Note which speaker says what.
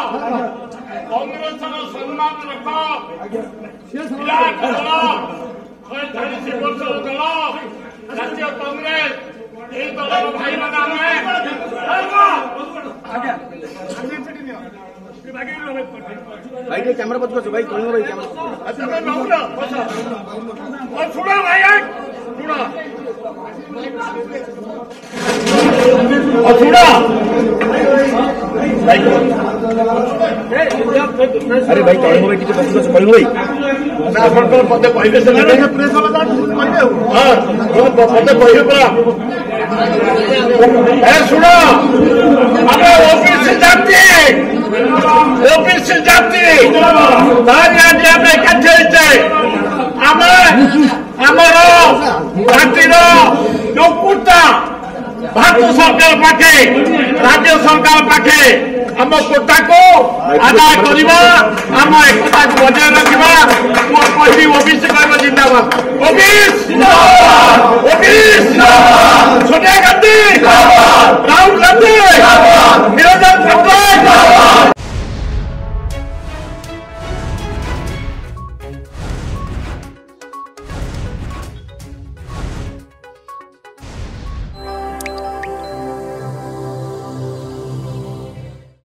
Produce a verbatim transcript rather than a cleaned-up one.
Speaker 1: कांग्रेस सम्मान रख विराट दल शहे चालीस वर्ष दल राज्य कांग्रेस यही दल भाई मैंने
Speaker 2: भाई कैमरा बच भाई कौन भाई कैमरा
Speaker 1: सुना भाई सुना
Speaker 2: अरे भाई कौन भाई किसी बच कौन भाई
Speaker 1: मत कहले से मत कहे पड़ा सुनो आगे ओबीसी जाति ओबीसी जाति आमर जातिर जो कोटा भारत सरकार पाखे राज्य सरकार पाखे आम कोटा को आदाय करवा आम एकता को बजाय रखा कही ओबीसी कह जिंदाबाद ओबीसी ओबीसी सोनिया गांधी राहुल गांधी